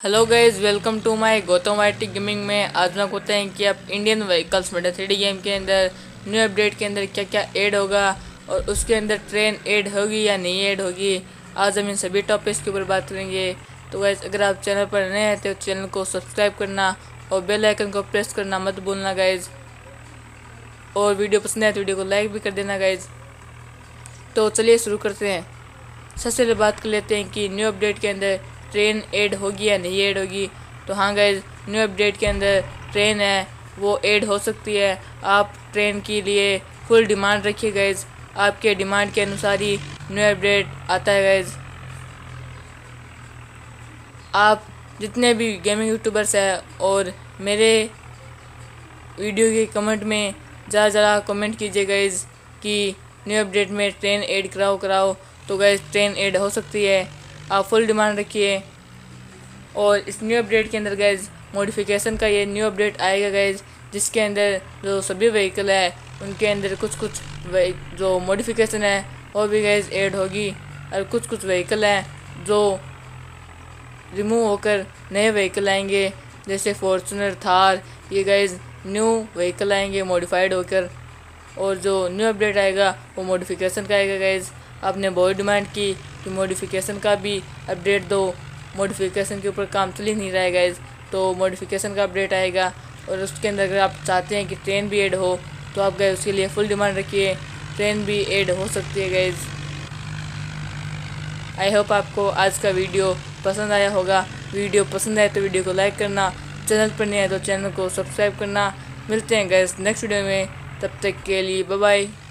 Hello guys, welcome to my Gautam YT gaming में। आज मैं बताते हैं कि आप इंडियन व्हीकल्स में 3D गेम के अंदर न्यू अपडेट के अंदर क्या क्या ऐड होगा और उसके अंदर ट्रेन ऐड होगी या नहीं ऐड होगी। आज हम इन सभी टॉपिक्स के ऊपर बात करेंगे। तो गाइज, अगर आप चैनल पर नए हैं तो चैनल को सब्सक्राइब करना और बेल आइकन को प्रेस करना मत भूलना गाइज। और वीडियो पसंद आए तो वीडियो को लाइक भी कर देना गाइज। तो चलिए शुरू करते हैं। सबसे पहले बात कर लेते हैं कि न्यू अपडेट के अंदर ट्रेन ऐड होगी या नहीं ऐड होगी। तो हाँ गाइज, न्यू अपडेट के अंदर ट्रेन है वो ऐड हो सकती है। आप ट्रेन के लिए फुल डिमांड रखिए गाइज, आपके डिमांड के अनुसार ही न्यू अपडेट आता है गाइज। आप जितने भी गेमिंग यूट्यूबर्स हैं और मेरे वीडियो के कमेंट में ज़रा कमेंट कीजिए गाइज कि न्यू अपडेट में ट्रेन ऐड कराओ। तो गाइज, ट्रेन ऐड हो सकती है, आप फुल डिमांड रखिए। और इस न्यू अपडेट के अंदर गाइज मॉडिफिकेशन का ये न्यू अपडेट आएगा गाइज, जिसके अंदर जो सभी व्हीकल है उनके अंदर कुछ जो मॉडिफिकेशन है वो भी गाइज ऐड होगी। और कुछ व्हीकल हैं जो रिमूव होकर नए व्हीकल आएंगे, जैसे फॉर्चूनर, थार। ये गाइज न्यू व्हीकल आएंगे मॉडिफाइड होकर। और जो न्यू अपडेट आएगा वो मॉडिफिकेशन का आएगा गाइज। आपने बहुत डिमांड की कि मॉडिफिकेशन का भी अपडेट दो, मॉडिफिकेशन के ऊपर काम चल ही नहीं रहा है गाइज। तो मॉडिफिकेशन का अपडेट आएगा और उसके अंदर अगर आप चाहते हैं कि ट्रेन भी ऐड हो तो आप गाइज उसके लिए फुल डिमांड रखिए, ट्रेन भी ऐड हो सकती है गाइज। आई होप आपको आज का वीडियो पसंद आया होगा। वीडियो पसंद आए तो वीडियो को लाइक करना, चैनल पर नहीं आए तो चैनल को सब्सक्राइब करना। मिलते हैं गाइज नेक्स्ट वीडियो में, तब तक के लिए बाय बाय।